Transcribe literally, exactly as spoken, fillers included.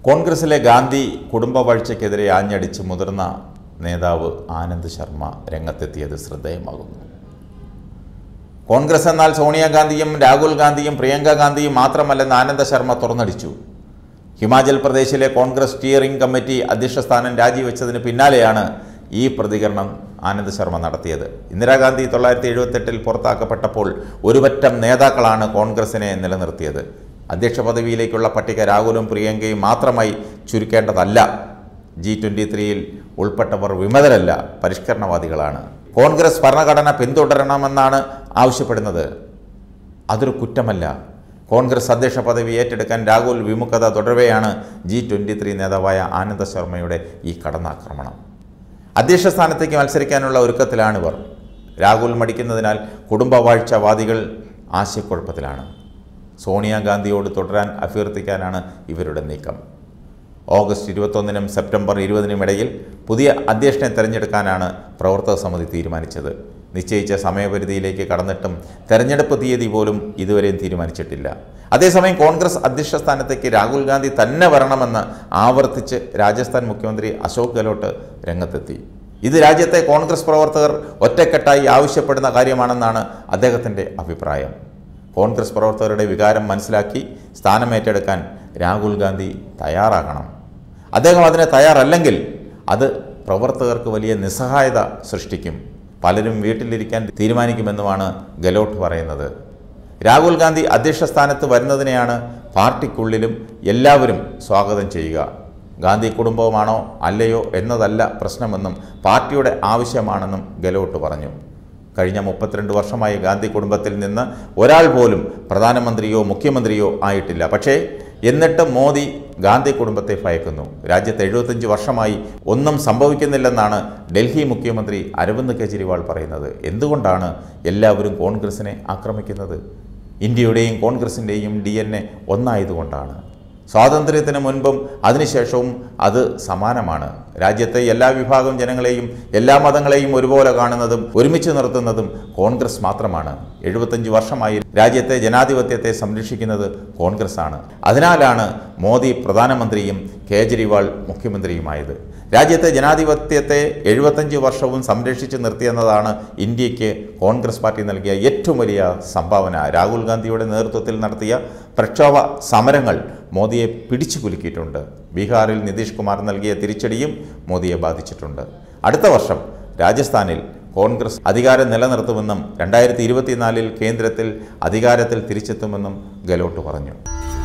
കോൺഗ്രസിലെ ഗാന്ധി കുടുംബവാഴ്ചയ്ക്കെതിരെ ആഞ്ഞടിച്ച് മുതിർന്ന നേതാവ് ആനന്ദ് ശർമ്മ രംഗത്തെത്തിയത് ശ്രദ്ധേയമാകുന്നു. കോൺഗ്രസ് എന്നാൽ സോണിയാഗാന്ധിയും രാഹുൽ ഗാന്ധിയും പ്രിയങ്ക ഗാന്ധിയും മാത്രമല്ലെന്ന് ആനന്ദ് ശർമ്മ തുറന്നടിച്ചു. ഹിമാചൽ പ്രദേശിലെ കോൺഗ്രസ് സ്റ്റിയറിംഗ് കമ്മിറ്റി അധ്യക്ഷ സ്ഥാനം രാജിവെച്ചതിന് പിന്നാലെയാണ് ഈ പ്രതികരണം ആനന്ദ് ശർമ്മ നടത്തിയത്. ഇന്ദിരാഗാന്ധി തൊള്ളായിരത്തി എഴുപത്തെട്ടിൽ പുറത്താക്കപ്പെട്ടപ്പോൾ ഒരുപറ്റം നേതാക്കളാണ് കോൺഗ്രസിനെ നിലനിർത്തിയത്. അധ്യക്ഷ പദവിയിലേക്കുള്ള പട്ടിക രാഹുലും പ്രിയങ്കയും മാത്രമായി ചുരുക്കേണ്ടതല്ല. ജി ട്വൻ്റി ത്രീയിൽ ഉൾപ്പെട്ടവർ വിമതരല്ല, പരിഷ്കരണവാദികളാണ്. കോൺഗ്രസ് ഭരണഘടന പിന്തുടരണമെന്നാണ് ആവശ്യപ്പെടുന്നത്. അതൊരു കുറ്റമല്ല. കോൺഗ്രസ് അധ്യക്ഷ പദവി ഏറ്റെടുക്കാൻ രാഹുൽ വിമുഖത തുടരവെയാണ് ജി ട്വൻ്റി ത്രീ നേതാവായ ആനന്ദ് ശർമ്മയുടെ ഈ കടന്നാക്രമണം. അധ്യക്ഷ സ്ഥാനത്തേക്ക് മത്സരിക്കാനുള്ള ഒരുക്കത്തിലാണിവർ. രാഹുൽ മടിക്കുന്നതിനാൽ കുടുംബവാഴ്ചവാദികൾ ആശയക്കുഴപ്പത്തിലാണ്. സോണിയാഗാന്ധിയോട് തുടരാൻ അഭ്യർത്ഥിക്കാനാണ് ഇവരുടെ നീക്കം. ഓഗസ്റ്റ് ഇരുപത്തൊന്നിനും സെപ്റ്റംബർ ഇരുപതിനും ഇടയിൽ പുതിയ അധ്യക്ഷനെ തെരഞ്ഞെടുക്കാനാണ് പ്രവർത്തക സമിതി തീരുമാനിച്ചത്. നിശ്ചയിച്ച സമയപരിധിയിലേക്ക് കടന്നിട്ടും തെരഞ്ഞെടുപ്പ് തീയതി പോലും ഇതുവരെയും തീരുമാനിച്ചിട്ടില്ല. അതേസമയം കോൺഗ്രസ് അധ്യക്ഷ സ്ഥാനത്തേക്ക് രാഹുൽ ഗാന്ധി തന്നെ വരണമെന്ന് ആവർത്തിച്ച് രാജസ്ഥാൻ മുഖ്യമന്ത്രി അശോക് ഗെഹ്ലോട്ട് രംഗത്തെത്തി. ഇത് രാജ്യത്തെ കോൺഗ്രസ് പ്രവർത്തകർ ഒറ്റക്കെട്ടായി ആവശ്യപ്പെടുന്ന കാര്യമാണെന്നാണ് അദ്ദേഹത്തിൻ്റെ അഭിപ്രായം. കോൺഗ്രസ് പ്രവർത്തകരുടെ വികാരം മനസ്സിലാക്കി സ്ഥാനമേറ്റെടുക്കാൻ രാഹുൽ ഗാന്ധി തയ്യാറാകണം. അദ്ദേഹം അതിന് തയ്യാറല്ലെങ്കിൽ അത് പ്രവർത്തകർക്ക് വലിയ നിസ്സഹായത സൃഷ്ടിക്കും. പലരും വീട്ടിലിരിക്കാൻ തീരുമാനിക്കുമെന്നുമാണ് ഗെഹ്ലോട്ട് പറയുന്നത്. രാഹുൽ ഗാന്ധി അധ്യക്ഷ സ്ഥാനത്ത് വരുന്നതിനെയാണ് പാർട്ടിക്കുള്ളിലും എല്ലാവരും സ്വാഗതം ചെയ്യുക. ഗാന്ധി കുടുംബമാണോ അല്ലയോ എന്നതല്ല പ്രശ്നമെന്നും പാർട്ടിയുടെ ആവശ്യമാണെന്നും ഗെഹ്ലോട്ട് പറഞ്ഞു. കഴിഞ്ഞ മുപ്പത്തിരണ്ട് വർഷമായി ഗാന്ധി കുടുംബത്തിൽ നിന്ന് ഒരാൾ പോലും പ്രധാനമന്ത്രിയോ മുഖ്യമന്ത്രിയോ ആയിട്ടില്ല. പക്ഷേ എന്നിട്ട് മോദി ഗാന്ധി കുടുംബത്തെ ഭയക്കുന്നു. രാജ്യത്ത് എഴുപത്തഞ്ച് വർഷമായി ഒന്നും സംഭവിക്കുന്നില്ലെന്നാണ് ഡൽഹി മുഖ്യമന്ത്രി അരവിന്ദ് കെജ്രിവാൾ പറയുന്നത്. എന്തുകൊണ്ടാണ് എല്ലാവരും കോൺഗ്രസിനെ ആക്രമിക്കുന്നത്? ഇന്ത്യയുടെയും കോൺഗ്രസിൻ്റെയും ഡി എൻ എ ഒന്നായതുകൊണ്ടാണ്. സ്വാതന്ത്ര്യത്തിന് മുൻപും അതിനുശേഷവും അത് സമാനമാണ്. രാജ്യത്തെ എല്ലാ വിഭാഗം ജനങ്ങളെയും എല്ലാ മതങ്ങളെയും ഒരുപോലെ കാണുന്നതും ഒരുമിച്ച് നിർത്തുന്നതും കോൺഗ്രസ് മാത്രമാണ്. എഴുപത്തഞ്ച് വർഷമായി രാജ്യത്തെ ജനാധിപത്യത്തെ സംരക്ഷിക്കുന്നത് കോൺഗ്രസ് ആണ്. അതിനാലാണ് മോദി പ്രധാനമന്ത്രിയും കേജ്രിവാൾ മുഖ്യമന്ത്രിയുമായത്. രാജ്യത്തെ ജനാധിപത്യത്തെ എഴുപത്തഞ്ച് വർഷവും സംരക്ഷിച്ചു നിർത്തിയെന്നതാണ് ഇന്ത്യക്ക് കോൺഗ്രസ് പാർട്ടി നൽകിയ ഏറ്റവും വലിയ സംഭാവന. രാഹുൽ ഗാന്ധിയുടെ നേതൃത്വത്തിൽ നടത്തിയ പ്രക്ഷോഭ സമരങ്ങൾ മോദിയെ പിടിച്ചു കുലുക്കിയിട്ടുണ്ട്. ബീഹാറിൽ നിതീഷ് കുമാർ നൽകിയ തിരിച്ചടിയും മോദിയെ ബാധിച്ചിട്ടുണ്ട്. അടുത്ത വർഷം രാജസ്ഥാനിൽ കോൺഗ്രസ് അധികാരം നിലനിർത്തുമെന്നും രണ്ടായിരത്തി ഇരുപത്തിനാലിൽ കേന്ദ്രത്തിൽ അധികാരത്തിൽ തിരിച്ചെത്തുമെന്നും ഗെഹ്ലോട്ട് പറഞ്ഞു.